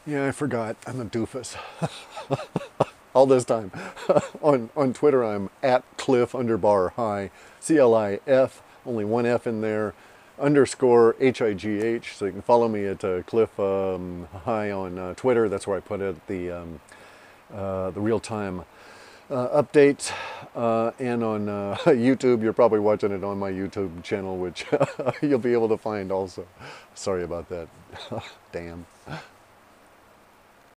Yeah, I forgot. I'm a doofus. All this time. On Twitter, I'm at Cliff_High. CLIF, only one F in there, underscore HIGH. So you can follow me at Cliff High on Twitter. That's where I put it, the real-time updates. And on YouTube, you're probably watching it on my YouTube channel, which you'll be able to find also. Sorry about that. Damn.